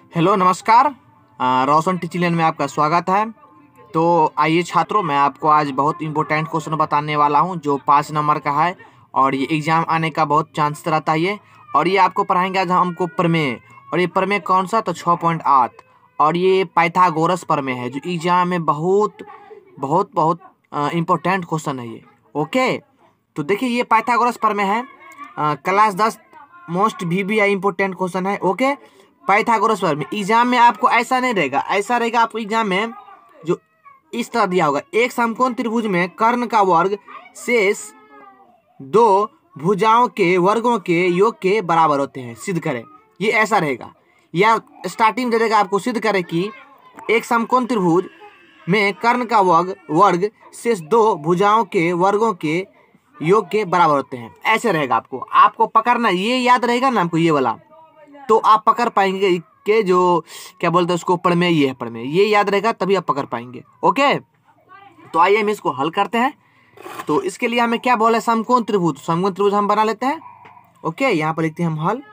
Hello नमस्कार। रोशन teaching लैन में आपका स्वागत है। तो आइए छात्रों, मैं आपको आज बहुत इंपॉर्टेंट क्वेश्चन बताने वाला हूं जो 5 नंबर का है और ये एग्जाम आने का बहुत चांस रहता है ये। और ये आपको पढ़ाएंगे आज हमको प्रमेय, और ये प्रमेय कौन सा, तो 6.8, और ये पाइथागोरस प्रमेय है जो एग्जाम में बहुत बहुत बहुत इम्पोर्टेंट क्वेश्चन है ये। ओके, तो देखिए ये पाइथागोरस प्रमेय है, class 10 most VBI important question है। ओके, पाइथागोरस प्रमेय एग्जाम में आपको ऐसा नहीं रहेगा, ऐसा रहेगा आपको एग्जाम में जो इस तरह दिया होगा, एक समकोण त्रिभुज में कर्ण का वर्ग शेष दो भुजाओं के वर्गों के योग के बराबर होते हैं, सिद्ध करें। ये ऐसा रहेगा, या स्टार्टिंग दे देगा आपको सिद्ध करें कि एक समकोण त्रिभुज में कर्ण का वर्ग शेष दो भुजाओं के वर्गों के योग के बराबर होते हैं, ऐसे रहेगा। आपको पकड़ना, ये याद रहेगा ना आपको ये वाला, तो आप पकड़ पाएंगे कि जो क्या बोलते हैं उसको प्रमेय, ये है प्रमेय, ये याद रहेगा तभी आप पकड़ पाएंगे। ओके, तो आइए हम इसको हल करते हैं। तो इसके लिए हमें क्या बोले, समकोण त्रिभुज, समकोण त्रिभुज हम बना लेते हैं। ओके, यहाँ पर लिखते हैं हम हल।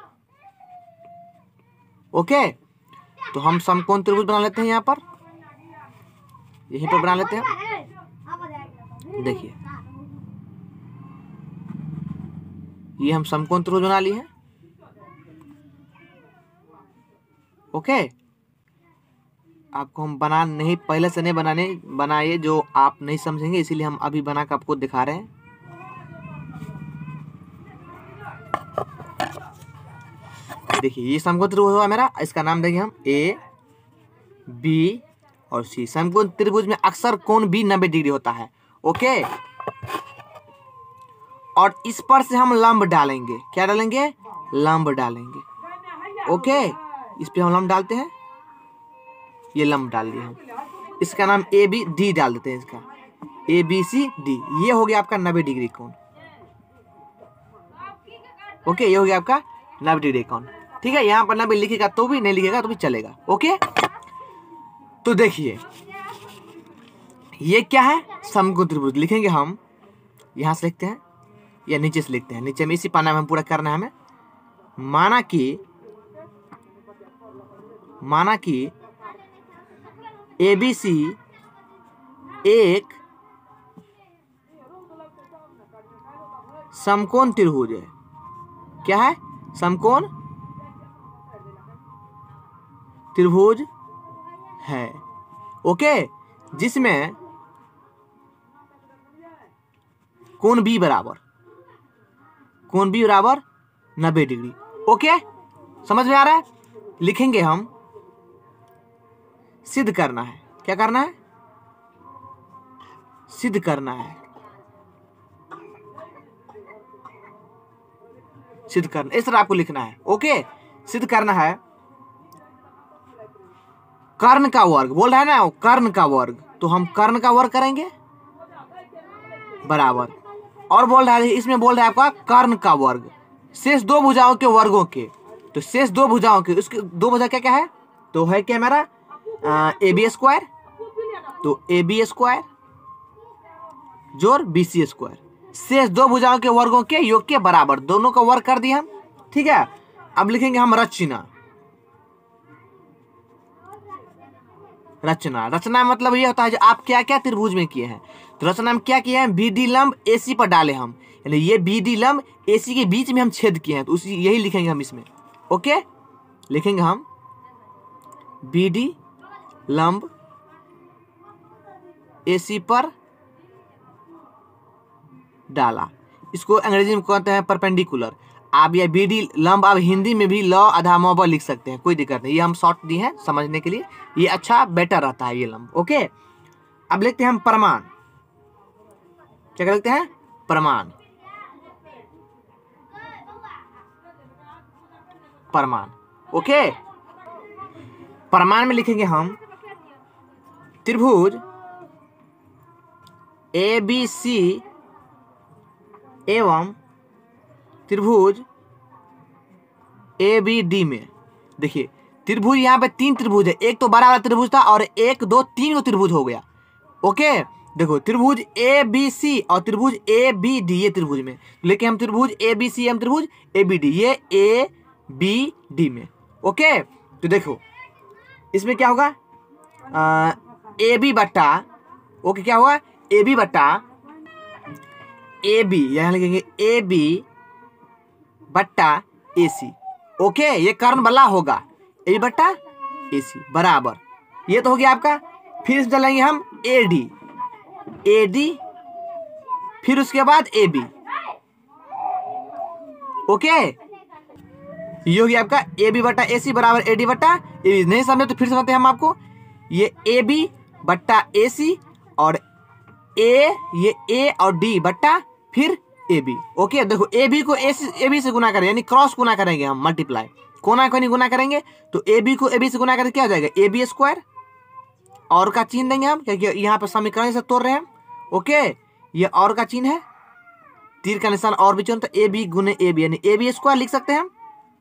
ओके, तो हम समकोण त्रिभुज बना लेते हैं, यहाँ पर यहीं पर बना लेते हैं। देखिए ये हम समकोण त्रिभुज बना लिए हैं। ओके, आपको हम पहले से नहीं बनाए जो आप नहीं समझेंगे, इसीलिए हम अभी बना कर आपको दिखा रहे हैं। देखिए ये समकोण त्रिभुज हुआ मेरा, इसका नाम देंगे हम A, B और C। समकोण त्रिभुज में अक्सर कोण भी 90 डिग्री होता है। ओके, और इस पर से हम लंब डालेंगे, क्या डालेंगे, लंब डालेंगे। ओके, इस पे हम लंब डालते हैं, ये लंब डाल दिया हम, इसका नाम ABD डाल देते हैं, इसका ABCD। ये हो गया आपका 90 डिग्री कोण। ओके, ये हो गया आपका 90 डिग्री कोण। ठीक है, यहाँ पर 90 लिखेगा तो भी, नहीं लिखेगा तो भी चलेगा। ओके, तो देखिए ये क्या है, समकोण त्रिभुज लिखेंगे हम, यहां से लिखते हैं या नीचे से लिखते हैं, नीचे में इसी पाना में हम पूरा करना है हमें। माना कि ABC एक समकोण त्रिभुज है। क्या है, समकोण त्रिभुज है। ओके, जिसमें कोण B बराबर 90 डिग्री। ओके, समझ में आ रहा है। लिखेंगे हम, सिद्ध करना है, क्या करना है, सिद्ध करना है, सिद्ध करना, इस तरह आपको लिखना है। ओके, सिद्ध करना है कर्ण का वर्ग, बोल रहा है ना कर्ण का वर्ग, तो हम कर्ण का वर्ग करेंगे बराबर, और बोल रहा है इसमें बोल रहा है आपका कर्ण का वर्ग शेष दो भुजाओं के वर्गों के, तो शेष दो भुजाओं के, उसके दो भुजा क्या क्या है, तो है क्या मेरा AB स्क्वायर, तो AB स्क्वायर जोड़ BC स्क्वायर, शेष दो भुजाओं के वर्गों के योग के बराबर, दोनों का वर्ग कर दिया हम। ठीक है, अब लिखेंगे हम रचना मतलब ये होता है जो आप क्या क्या त्रिभुज में किए हैं। तो रचना में क्या किए हैं, BD लंब AC पर डाले हम, यानी ये BD लंब AC के बीच में हम छेद किए हैं, तो उसी यही लिखेंगे हम इसमें। ओके, लिखेंगे हम BD लंब AC पर डाला, इसको अंग्रेजी में कहते हैं परपेंडिकुलर। आप या BD लंब आप हिंदी में भी ल आधा मोबा लिख सकते हैं, कोई दिक्कत नहीं, ये हम शॉर्ट दी हैं समझने के लिए, ये अच्छा बेटर रहता है ये लंब। ओके, अब लिखते हैं हम प्रमाण, क्या लिखते हैं, प्रमाण। ओके, प्रमाण में लिखेंगे हम त्रिभुज ABC एवं त्रिभुज ABD में, देखिए त्रिभुज यहाँ पे 3 त्रिभुज है, एक तो बड़ा वाला त्रिभुज था और 1 2 3 त्रिभुज हो गया। ओके, देखो त्रिभुज ABC और त्रिभुज ABD, ये त्रिभुज में लेकिन हम त्रिभुज ABC हम त्रिभुज ABD, ये ABD में। ओके, तो देखो इसमें क्या होगा, ए बी बट्टा, ओके क्या होगा, ए बी बट्टा ए बी, यहाँ लिखेंगे ए बी बट्टा ए सी। ओके, ये कर्ण वाला होगा, ए बी बट्टा ए सी बराबर, ये तो हो गया आपका। फिर इसमें चलेंगे हम ए डी, फिर उसके बाद ए बी। ओके, ये हो गया आपका ए बी बट्टा ए सी बराबर ए डी बट्टा ए बी। नहीं समझे तो फिर समझते हैं हम आपको, ये ए बी बट्टा ए सी और ये ए और डी बट्टा फिर ए बी। ओके, देखो ए बी को ए बी से गुना करें, यानी क्रॉस गुना करेंगे हम, मल्टीप्लाई, कोना को नहीं गुना करेंगे, तो ए बी को ए बी से गुना करके क्या हो जाएगा, ए बी स्क्वायर, और का चिन्ह देंगे हम क्योंकि यहाँ पर समीकरण से तोड़ रहे हैं। ओके, ये और का चिन्ह है, तीर का निशान और भी चिन्ह, तो ए बी गुने ए बी, यानी ए बी स्क्वायर लिख सकते हैं हम।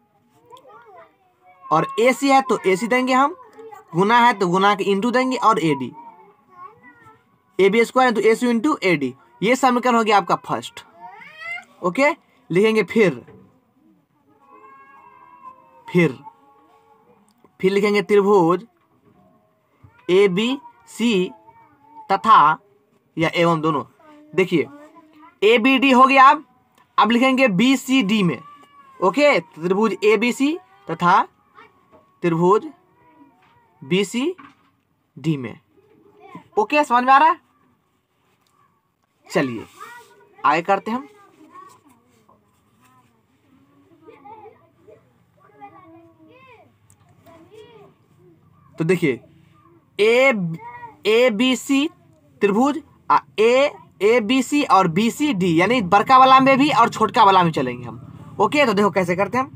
और ए सी है तो ए सी देंगे हम, गुना है तो गुना के इंटू देंगे, और A D, A B square तो A C into A D. ये समीकरण हो गया आपका फर्स्ट। ओके, लिखेंगे फिर लिखेंगे त्रिभुज ए बी सी तथा या एवं दोनों। देखिए ए बी डी हो गया, अब लिखेंगे बी सी डी में। ओके, त्रिभुज ए बी सी तथा त्रिभुज बी सी डी में। ओके, समझ में आ रहा है? चलिए आगे करते हैं हम। तो देखिए ए बी सी त्रिभुज ए बी सी और बी सी डी, यानी बड़का वाला में भी और छोटका वाला में चलेंगे हम। ओके, तो देखो कैसे करते हैं हम,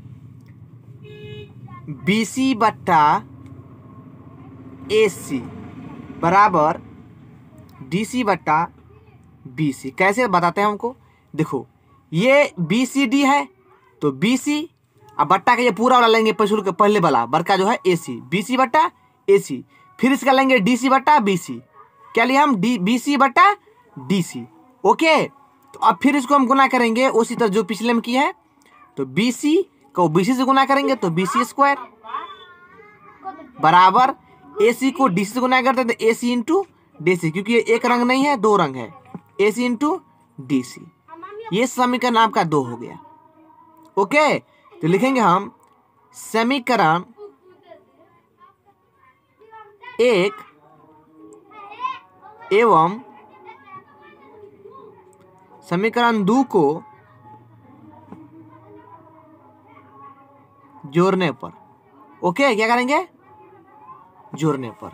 बी सी बट्टा ए सी बराबर डी सी बट्टा बी सी। कैसे बताते हैं हमको, देखो ये बी सी डी है तो बी सी, अब बट्टा का ये पूरा वाला लेंगे, पहले वाला बड़का जो है ए सी, बी सी बट्टा ए सी, फिर इसका लेंगे डी सी बट्टा बी सी। क्या लिया हम, बी सी बट्टा डी सी। ओके, तो अब फिर इसको हम गुना करेंगे उसी तरह जो पिछले में किया है, तो बी सी को बी सी से गुना करेंगे तो बी सी स्क्वायर बराबर ए सी को डी सी से गुना करते हैं तो ए सी इंटू डी सी, क्योंकि ये एक रंग नहीं है दो रंग है, ए सी इंटू डी सी। ये समीकरण आपका 2 हो गया। ओके, तो लिखेंगे हम समीकरण 1 एवं समीकरण 2 को जोड़ने पर। ओके, क्या करेंगे, जोड़ने पर।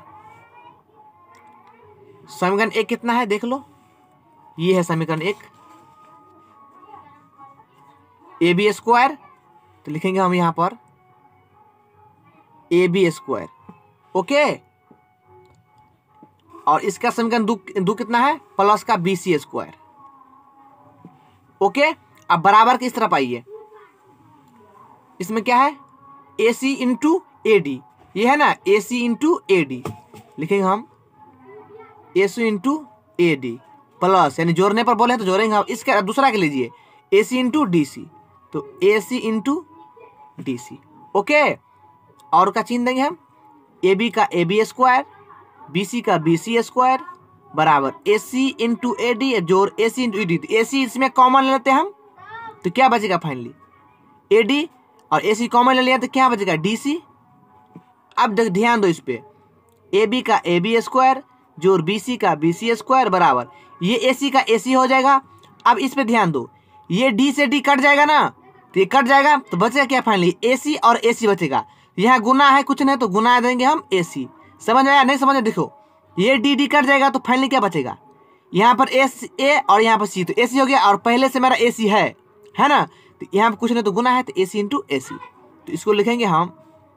समीकरण 1 कितना है देख लो, ये है समीकरण 1 ए बी स्क्वायर, तो लिखेंगे हम यहां पर ए बी स्क्वायर। ओके, और इसका समीकरण 2 कितना है, प्लस का बी सी स्क्वायर। ओके, अब बराबर की इस तरफ आइए, इसमें क्या है ए सी इंटू ए डी, ये है ना ए सी इंटू ए डी, लिखेंगे हम A C into A D plus, यानी जोड़ने पर बोले तो जोड़ेंगे हम, इसका दूसरा के लीजिए ए सी इंटू डी सी, तो A C into D C. Okay, और का चिन्ह देंगे हम, ए बी का A B square, B C का बी सी स्क्वायर बराबर ए सी इंटू ए डी जोड़ ए सी इंटू ए डी, ए सी इसमें कॉमन लेते हैं हम तो क्या बचेगा फाइनली ए डी, और ए सी कॉमन ले लिया तो क्या बचेगा डी सी। अब ध्यान दो इस पे, ए बी का ए बी स्क्वायर जोड़ बी सी का बी सी स्क्वायर बराबर ये ए सी का ए सी हो जाएगा। अब इस पे ध्यान दो, ये डी से डी कट जाएगा ना, तो ये कट जाएगा तो बचेगा क्या फाइनली ए सी और ए सी बचेगा। यहाँ गुना है कुछ नहीं तो गुना देंगे हम ए सी। समझ आया नहीं समझ, देखो ये डी डी कट जाएगा तो फाइनली क्या बचेगा, यहाँ पर ए और यहाँ पर सी, तो ए सी हो गया और पहले से मेरा ए सी है ना, तो यहाँ पर कुछ नहीं तो गुना है तो ए सी इंटू ए सी, तो इसको लिखेंगे हम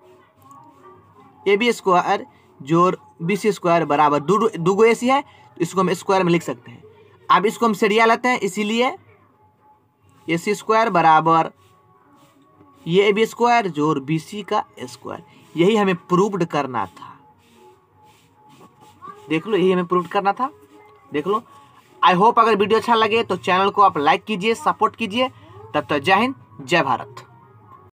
ए बी स्क्वायर जोड़ बी सी स्क्वायर बराबर दो ए सी है तो इसको हम स्क्वायर में लिख सकते हैं। अब इसको हम सरिया लेते हैं, इसीलिए ए सी स्क्वायर बराबर ये ए बी स्क्वायर जोड़ बी सी का स्क्वायर। यही हमें प्रूव्ड करना था, देख लो, यही हमें प्रूव करना था, देख लो। आई होप अगर वीडियो अच्छा लगे तो चैनल को आप लाइक कीजिए, सपोर्ट कीजिए। तब तक जय हिंद, जय भारत।